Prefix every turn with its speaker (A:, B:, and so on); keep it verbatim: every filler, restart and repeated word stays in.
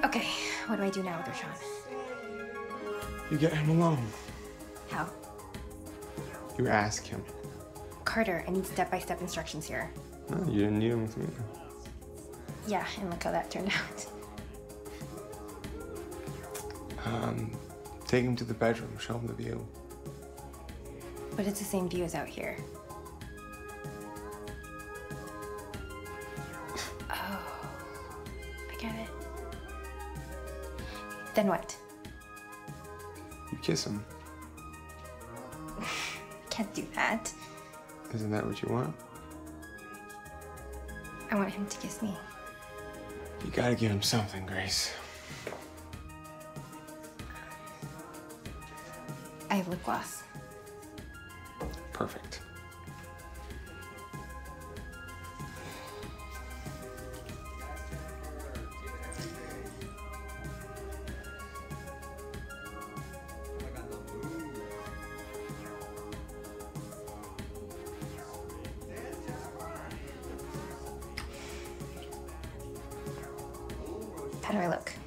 A: Okay, what do I do now with Rashawn?
B: You get him alone.
A: How?
B: You ask him.
A: Carter, I need step-by-step instructions here.
B: No, you didn't need him with me.
A: Yeah, and look how that turned out.
B: Um, take him to the bedroom, show him the view.
A: But it's the same view as out here. Oh, I get it. Then what?
B: You kiss him.
A: Can't do that.
B: Isn't that what you want?
A: I want him to kiss me.
B: You gotta give him something, Grace.
A: I have lip gloss.
B: Perfect.
A: How do I look?